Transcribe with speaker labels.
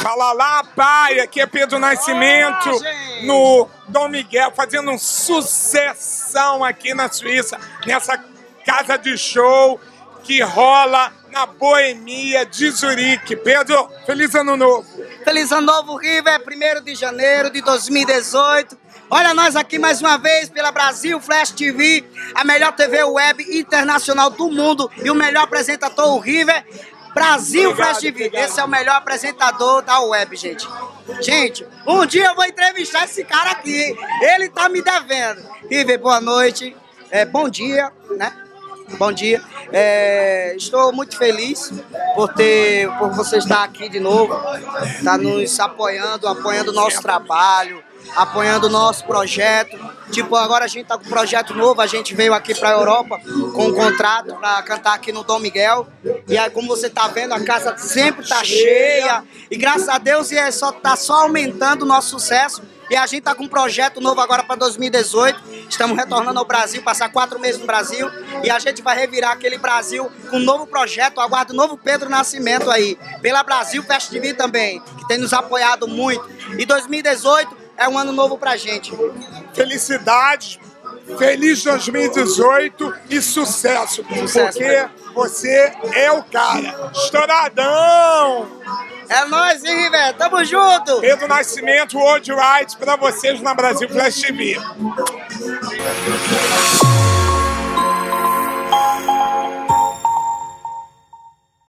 Speaker 1: Fala lá, pai, aqui é Pedro Nascimento, no Dom Miguel, fazendo um sucessão aqui na Suíça, nessa casa de show que rola na Boemia de Zurique. Pedro, feliz ano novo.
Speaker 2: Feliz ano novo, River, 1º de janeiro de 2018. Olha nós aqui mais uma vez pela Brasil Flash TV, a melhor TV web internacional do mundo e o melhor apresentador, o River. Brasil Flash TV, esse é o melhor apresentador da web, gente. Gente, um dia eu vou entrevistar esse cara aqui, ele tá me devendo. River, boa noite, bom dia, né? Bom dia. Estou muito feliz por você estar aqui de novo, tá nos apoiando o nosso trabalho, apoiando o nosso projeto. Tipo, agora a gente tá com um projeto novo, a gente veio aqui pra Europa com um contrato pra cantar aqui no Dom Miguel. E aí, como você tá vendo, a casa sempre tá cheia. E graças a Deus tá só aumentando o nosso sucesso. E a gente tá com um projeto novo agora para 2018. Estamos retornando ao Brasil, passar 4 meses no Brasil. E a gente vai revirar aquele Brasil com um novo projeto. Aguardo o novo Pedro Nascimento aí. Pela Brasil Flash TV também, que tem nos apoiado muito. E 2018 é um ano novo pra gente.
Speaker 1: Felicidades, feliz 2018 e sucesso. Porque você é o cara. Estouradão!
Speaker 2: É nóis, hein, River? Tamo junto!
Speaker 1: Pedro Nascimento, World Rights, pra vocês na Brasil Flash TV.